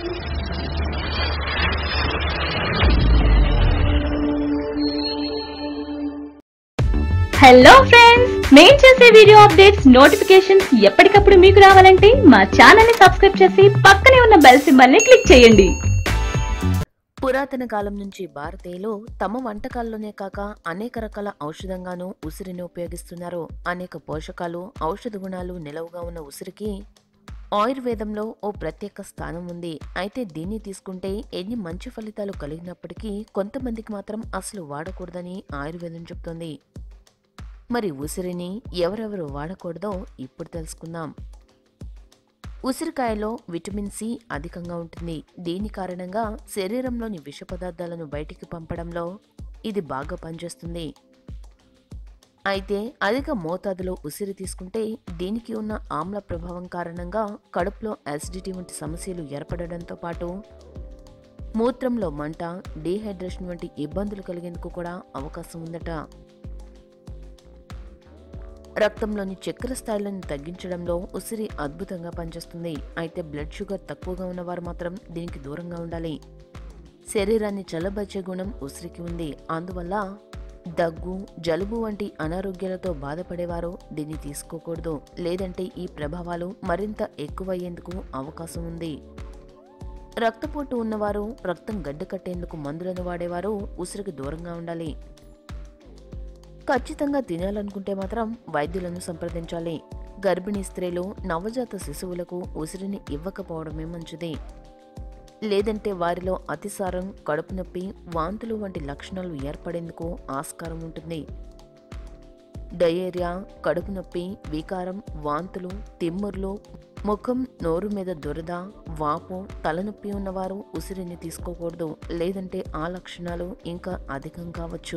Hello friends, మేము చేసే video updates notifications ఎప్పటికప్పుడు మీకు రావాలంటే మా ఛానల్ ని సబ్స్క్రైబ్ చేసి పక్కనే ఉన్న బెల్ సింబల్ ని క్లిక్ చేయండి. పురాతన కాలం నుంచి భారతీయులు తమ వంటకాల్లోనే కాక అనేక రకాల ఔషధంగానూ ఉసిరిని ఉపయోగిస్తున్నారు. అనేక పోషకాలు, ఔషధ గుణాలు నిలవుగా ఉన్న ఉసిరికి ఆయుర్వేదంలో ఓ ప్రత్యేక స్థానం ఉంది. అయితే దీన్ని తీసుకుంటే ఎన్ని మంచి ఫలితాలు కలిగినప్పటికీ కొంతమందికి మాత్రం అసలు వాడకూడదని ఆయుర్వేదం చెప్తోంది. మరి ఉసిరిని ఎవరెవరు వాడకూడదో ఇప్పుడు తెలుసుకుందాం. ఉసిరికాయలో విటమిన్ సి అధికంగా ఉంటుంది. దీని కారణంగా శరీరంలోని విష పదార్థాలను బయటికి పంపడంలో ఇది బాగా పనిచేస్తుంది. అయితే అధిక మోతాదులో ఉసిరి తీసుకుంటే దీనికి ఉన్న ఆమ్ల ప్రభావం కారణంగా కడుపులో యాసిడిటీ వంటి సమస్యలు ఏర్పడడంతో పాటు మూత్రంలో మంట, డీహైడ్రేషన్ వంటి ఇబ్బందులు కలిగేందుకు కూడా అవకాశం ఉందట. రక్తంలోని చక్కెర స్థాయిలను తగ్గించడంలో ఉసిరి అద్భుతంగా పనిచేస్తుంది. అయితే బ్లడ్ షుగర్ తక్కువగా ఉన్నవారు మాత్రం దీనికి దూరంగా ఉండాలి. శరీరాన్ని చల్లబరిచే గుణం ఉసిరికి ఉంది. అందువల్ల దగ్గు, జలుబు వంటి అనారోగ్యాలతో బాధపడేవారు దీన్ని తీసుకోకూడదు. లేదంటే ఈ ప్రభావాలు మరింత ఎక్కువయ్యేందుకు అవకాశం ఉంది. రక్తపోటు ఉన్నవారు, రక్తం గడ్డకట్టేందుకు మందులను వాడేవారు ఉసిరికి దూరంగా ఉండాలి. ఖచ్చితంగా తినాలనుకుంటే మాత్రం వైద్యులను సంప్రదించాలి. గర్భిణీ స్త్రీలు, నవజాత శిశువులకు ఉసిరిని ఇవ్వకపోవడమే మంచిది. లేదంటే వారిలో అతిసారం, కడుపు నొప్పి, వాంతులు వంటి లక్షణాలు ఏర్పడేందుకు ఆస్కారం ఉంటుంది. డయేరియా, కడుపు నొప్పి, వికారం, వాంతులు, తిమ్ముర్లు, ముఖం, నోరు మీద దురద, వాపు, తలనొప్పి ఉన్నవారు ఉసిరిని తీసుకోకూడదు. లేదంటే ఆ లక్షణాలు ఇంకా అధికం కావచ్చు.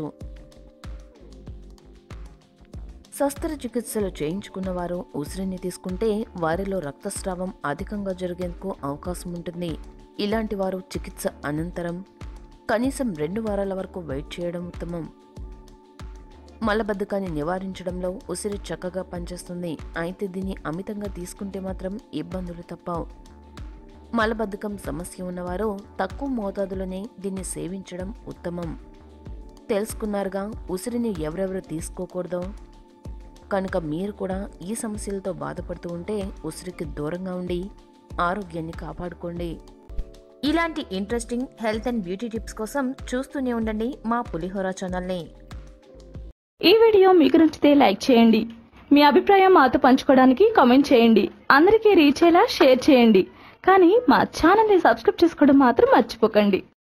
శస్త్రచికిత్సలు చేయించుకున్నవారు ఉసిరిని తీసుకుంటే వారిలో రక్తస్రావం అధికంగా జరిగేందుకు అవకాశం ఉంటుంది. ఇలాంటి వారు చికిత్స అనంతరం కనీసం 2 వారాల వరకు వెయిట్ చేయడం ఉత్తమం. మలబద్ధకాన్ని నివారించడంలో ఉసిరి చక్కగా పనిచేస్తుంది. అయితే దీన్ని అమితంగా తీసుకుంటే మాత్రం ఇబ్బందులు తప్పవు. మలబద్ధకం సమస్య ఉన్నవారు తక్కువ మోతాదులోనే దీన్ని సేవించడం ఉత్తమం. తెలుసుకున్నారుగా ఉసిరిని ఎవరెవరు తీసుకోకూడదో. కనుక మీరు కూడా ఈ సమస్యలతో బాధపడుతూ ఉంటే ఉసిరికి దూరంగా ఉండి ఆరోగ్యాన్ని కాపాడుకోండి. ఇలాంటి interesting health and beauty tips కోసం చూస్తూనే ఉండండి మా పులిహోర ఛానల్ని. ఈ వీడియో మీకు నచ్చితే లైక్ చేయండి. మీ అభిప్రాయం మాతో పంచుకోవడానికి కామెంట్ చేయండి. అందరికీ రీచ్ అయ్యేలా షేర్ చేయండి. కానీ మా ఛానల్ని సబ్స్క్రైబ్ చేసుకోవడం మాత్రం మర్చిపోకండి.